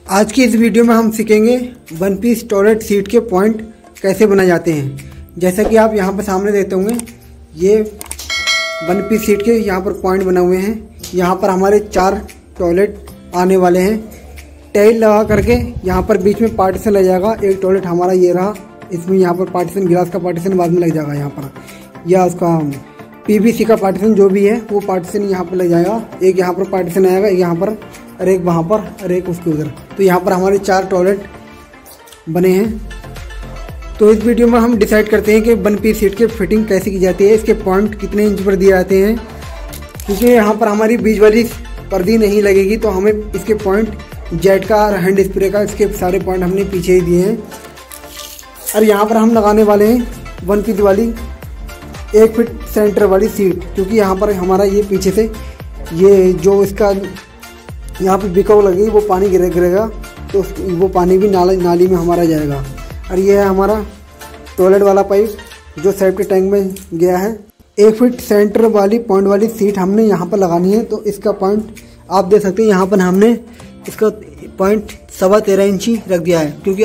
आज की इस वीडियो में हम सीखेंगे वन पीस टॉयलेट सीट के पॉइंट कैसे बनाए जाते हैं। जैसा कि आप यहाँ पर सामने देखते होंगे, ये वन पीस सीट के यहाँ पर पॉइंट बने हुए हैं। यहाँ पर हमारे 4 टॉयलेट आने वाले हैं। टाइल लगा करके यहाँ पर बीच में पार्टीशन लग जाएगा। एक टॉयलेट हमारा ये रहा, इसमें यहाँ पर पार्टीशन, गिलास का पार्टीशन बाद में लग जाएगा यहाँ पर, या उसका पीवीसी का पार्टीशन जो भी है वो पार्टीशन यहाँ पर लग जाएगा। एक यहाँ पर पार्टीशन आएगा, एक यहाँ पर और एक वहाँ पर और एक उसके उधर। तो यहाँ पर हमारे 4 टॉयलेट बने हैं। तो इस वीडियो में हम डिसाइड करते हैं कि वन पीस सीट की फिटिंग कैसे की जाती है, इसके पॉइंट कितने इंच पर दिए जाते हैं। क्योंकि यहाँ पर हमारी बीच वाली पर्दी नहीं लगेगी, तो हमें इसके पॉइंट जेट का और हैंड स्प्रे का, इसके सारे पॉइंट हमने पीछे ही दिए हैं। और यहाँ पर हम लगाने वाले हैं वन पीस वाली 1 फीट सेंटर वाली सीट, क्योंकि यहाँ पर हमारा ये पीछे से ये जो इसका यहाँ पे बिकाऊ लगेगी वो पानी गिरेगा, तो वो पानी भी नाली में हमारा जाएगा। और ये है हमारा टॉयलेट वाला पाइप जो सेफ्टी टैंक में गया है। 1 फीट सेंटर वाली पॉइंट वाली सीट हमने यहाँ पर लगानी है। तो इसका पॉइंट आप देख सकते हैं, यहाँ पर हमने इसका पॉइंट 13.25 इंची रख दिया है, क्योंकि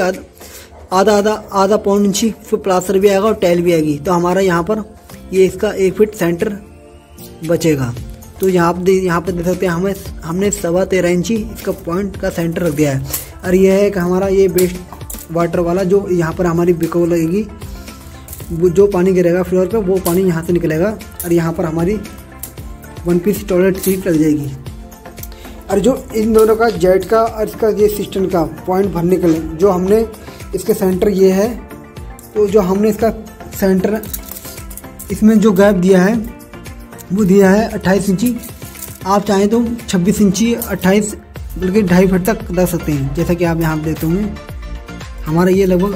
आधा पौन इंची फिर प्लास्टर भी आएगा और टाइल भी आएगी। तो हमारा यहाँ पर ये इसका 1 फीट सेंटर बचेगा। तो यहाँ पर देख सकते हैं हमने 13.25 इंची इसका पॉइंट का सेंटर रख दिया है। और यह है कि हमारा ये वेस्ट वाटर वाला जो यहाँ पर हमारी बिको लगेगी, जो पानी गिरेगा फ्लोर पे वो पानी यहाँ से निकलेगा और यहाँ पर हमारी वन पीस टॉयलेट सीट लग जाएगी। और जो इन दोनों का जेट का और इसका ये सिस्टम का पॉइंट भरने के लिए जो हमने इसके सेंटर ये है, तो जो हमने इसका सेंटर इसमें जो गैप दिया है वो दिया है 28 इंची। आप चाहें तो 26 इंची 28 बल्कि 2.5 फीट तक रख सकते हैं। जैसा कि आप यहाँ पर देखते होंगे, हमारा ये लगभग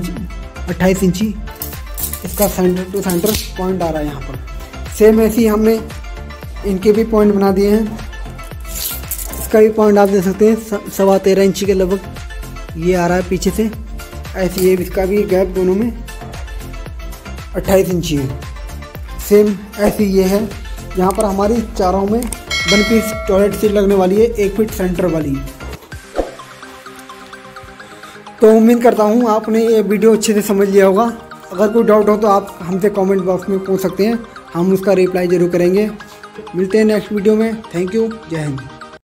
28 इंची इसका सेंटर टू सेंटर पॉइंट आ रहा है यहाँ पर। सेम ऐसे ही हमने इनके भी पॉइंट बना दिए हैं। इसका भी पॉइंट आप देख सकते हैं 13.25 इंची के लगभग ये आ रहा है पीछे से। ऐसे ये इसका भी गैप दोनों में 28 इंची है। सेम ऐसी ये है। यहाँ पर हमारी चारों में वन पीस टॉयलेट सीट लगने वाली है 1 फीट सेंटर वाली। तो उम्मीद करता हूँ आपने ये वीडियो अच्छे से समझ लिया होगा। अगर कोई डाउट हो तो आप हमसे कमेंट बॉक्स में पूछ सकते हैं, हम उसका रिप्लाई ज़रूर करेंगे। मिलते हैं नेक्स्ट वीडियो में। थैंक यू, जय हिंद।